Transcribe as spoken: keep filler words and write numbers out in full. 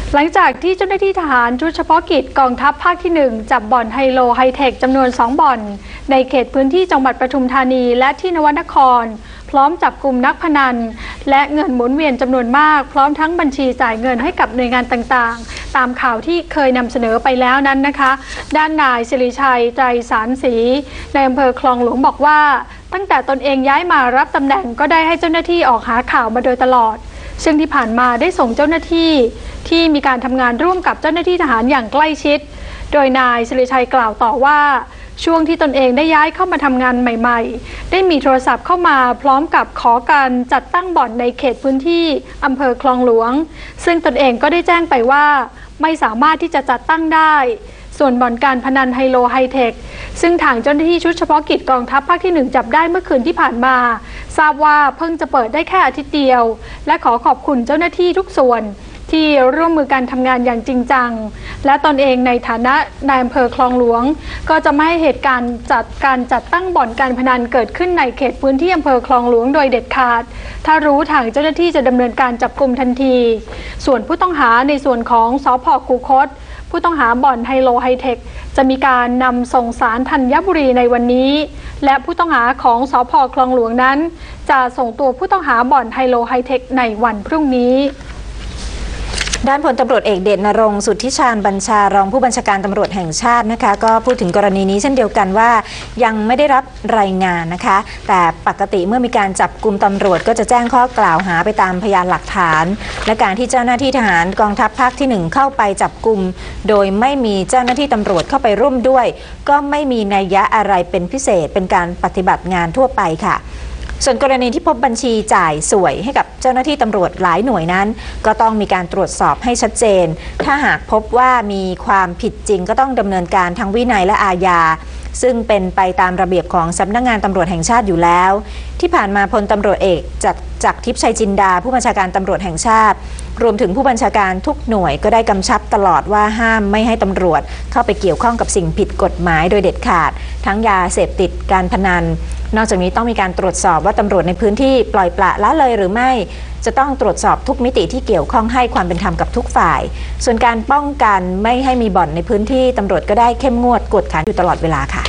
หลังจากที่เจ้าหน้าที่ทหารชุดเฉพาะกิจกองทัพภาคที่หนึ่งจับบ่อนไฮโลไฮเทคจำนวนสองบ่อนในเขตพื้นที่จังหวัดปทุมธานีและที่นวนครพร้อมจับกลุ่มนักพนันและเงินหมุนเวียนจำนวนมากพร้อมทั้งบัญชีจ่ายเงินให้กับหน่วยงานต่างๆตามข่าวที่เคยนำเสนอไปแล้วนั้นนะคะด้านนายศิริชัยไตรสารศรีในอำเภอคลองหลวงบอกว่าตั้งแต่ตนเองย้ายมารับตำแหน่งก็ได้ให้เจ้าหน้าที่ออกหาข่าวมาโดยตลอดซึ่งที่ผ่านมาได้ส่งเจ้าหน้าที่ที่มีการทำงานร่วมกับเจ้าหน้าที่ทหารอย่างใกล้ชิดโดยนายศิริชัยกล่าวต่อว่าช่วงที่ตนเองได้ย้ายเข้ามาทำงานใหม่ๆได้มีโทรศัพท์เข้ามาพร้อมกับขอการจัดตั้งบ่อนในเขตพื้นที่อำเภอคลองหลวงซึ่งตนเองก็ได้แจ้งไปว่าไม่สามารถที่จะจัดตั้งได้ส่วนบ่อนการพนันไฮโลไฮเทคซึ่งทางเจ้าหน้าที่ชุดเฉพาะกิจกองทัพภาคที่หนึ่งจับได้เมื่อคืนที่ผ่านมาทราบว่าเพิ่งจะเปิดได้แค่อาทิตย์เดียวและขอขอบคุณเจ้าหน้าที่ทุกส่วนที่ร่วมมือการทำงานอย่างจริงจังและตนเองในฐานะนายอำเภอคลองหลวงก็จะไม่ให้เหตุการณ์จัดการจัดตั้งบ่อนการพนันเกิดขึ้นในเขตพื้นที่อำเภอคลองหลวงโดยเด็ดขาดถ้ารู้ทางเจ้าหน้าที่จะดำเนินการจับกุมทันทีส่วนผู้ต้องหาในส่วนของสภ.คูคตผู้ต้องหาบ่อนไฮโลไฮเทคจะมีการนำส่งศาลธัญบุรีในวันนี้และผู้ต้องหาของสภ.คลองหลวงนั้นจะส่งตัวผู้ต้องหาบ่อนไฮโลไฮเทคในวันพรุ่งนี้ด้านพลตำรวจเอกเดช ณรงค์ สุทธิชาญบัญชารองผู้บัญชาการตำรวจแห่งชาตินะคะก็พูดถึงกรณีนี้เช่นเดียวกันว่ายังไม่ได้รับรายงานนะคะแต่ปกติเมื่อมีการจับกุมตำรวจก็จะแจ้งข้อกล่าวหาไปตามพยานหลักฐานและการที่เจ้าหน้าที่ทหารกองทัพภาคที่หนึ่งเข้าไปจับกุมโดยไม่มีเจ้าหน้าที่ตำรวจเข้าไปร่วมด้วยก็ไม่มีนัยยะอะไรเป็นพิเศษเป็นการปฏิบัติงานทั่วไปค่ะส่วนกรณีที่พบบัญชีจ่ายสวยให้กับเจ้าหน้าที่ตำรวจหลายหน่วยนั้นก็ต้องมีการตรวจสอบให้ชัดเจนถ้าหากพบว่ามีความผิดจริงก็ต้องดำเนินการทั้งวินัยและอาญาซึ่งเป็นไปตามระเบียบของสำนักงานตำรวจแห่งชาติอยู่แล้วที่ผ่านมาพลตำรวจเอกจากจากทิพย์ชัยจินดาผู้บัญชาการตำรวจแห่งชาติรวมถึงผู้บัญชาการทุกหน่วยก็ได้กำชับตลอดว่าห้ามไม่ให้ตำรวจเข้าไปเกี่ยวข้องกับสิ่งผิดกฎหมายโดยเด็ดขาดทั้งยาเสพติดการพนันนอกจากนี้ต้องมีการตรวจสอบว่าตำรวจในพื้นที่ปล่อยปละละเลยหรือไม่จะต้องตรวจสอบทุกมิติที่เกี่ยวข้องให้ความเป็นธรรมกับทุกฝ่ายส่วนการป้องกันไม่ให้มีบ่อนในพื้นที่ตำรวจก็ได้เข้มงวดกวดขันอยู่ตลอดเวลาค่ะ